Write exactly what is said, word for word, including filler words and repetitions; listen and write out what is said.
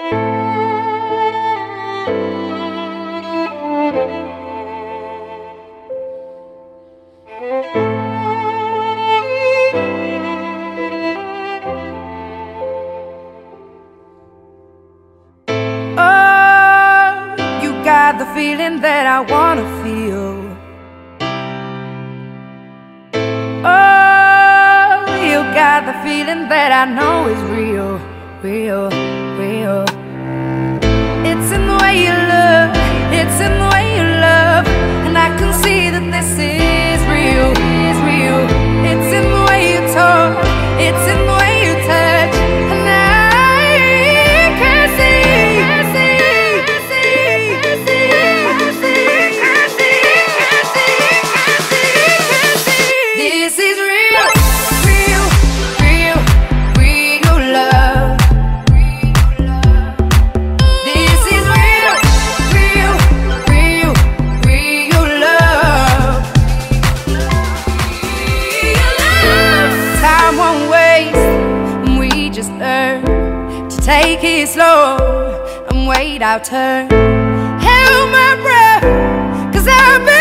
The feeling that I wanna feel. Oh, you got the feeling that I know is real, real, real. It's in the way you look, it's in the way you love, and I can see that this is real, is real. It's in the way you talk, it's in the way you touch, and I can see, can see. This is real, real, real, real love. This is real, real, real, real love. Time won't waste, and we just learn to take it slow and wait our turn. Hold my breath, 'cause I've been